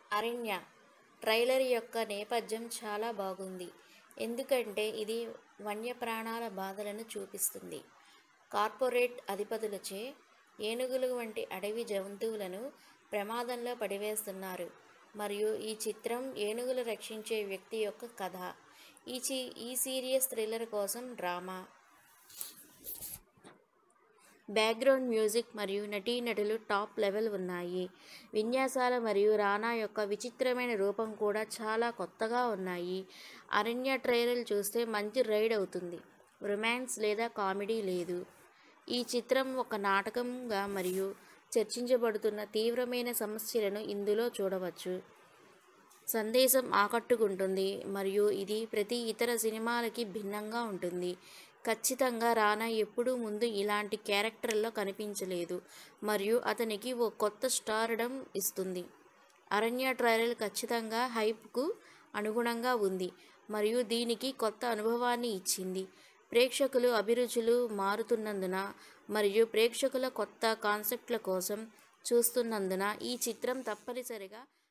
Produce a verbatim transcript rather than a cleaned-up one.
అరణ్య ట్రైలర్ యొక్క నేపథ్యం చాలా బాగుంది. ఎందుకంటే ఇది వన్యప్రాణుల బాధలను చూపిస్తుంది. కార్పొరేట్ అధిపతులచే ఏనుగులు వంటి అడవి జంతువులను ప్రమాదంలో పడివేస్తున్నారు మరియు ఈ చిత్రం ఏనుగులు రక్షించే వ్యక్తి యొక్క కథ. ఈ చి ఈ సీరియస్ థ్రిల్లర్ కోసం డ్రామా, బ్యాక్గ్రౌండ్ మ్యూజిక్ మరియు నటీనటులు టాప్ లెవెల్ ఉన్నాయి. విన్యాసాలు మరియు రానా యొక్క విచిత్రమైన రూపం కూడా చాలా కొత్తగా ఉన్నాయి. అరణ్య ట్రైలర్ చూస్తే మంచి రైడ్ అవుతుంది. రొమాన్స్ లేదా కామెడీ లేదు. ఈ చిత్రం ఒక నాటకంగా మరియు చర్చించబడుతున్న తీవ్రమైన సమస్యలను ఇందులో చూడవచ్చు. సందేశం ఆకట్టుకుంటుంది మరియు ఇది ప్రతి ఇతర సినిమాలకి భిన్నంగా ఉంటుంది. ఖచ్చితంగా రానా ఎప్పుడూ ముందు ఇలాంటి క్యారెక్టర్లో కనిపించలేదు మరియు అతనికి ఓ కొత్త స్టార్డమ్ ఇస్తుంది. అరణ్య ట్రైలర్ ఖచ్చితంగా హైప్కు అనుగుణంగా ఉంది మరియు దీనికి కొత్త అనుభవాన్ని ఇచ్చింది. ప్రేక్షకులు అభిరుచులు మారుతున్నందున మరియు ప్రేక్షకుల కొత్త కాన్సెప్ట్ల కోసం చూస్తున్నందున ఈ చిత్రం తప్పనిసరిగా